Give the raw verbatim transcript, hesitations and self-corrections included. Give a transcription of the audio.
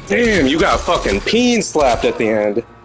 Damn, you got fucking peen slapped at the end.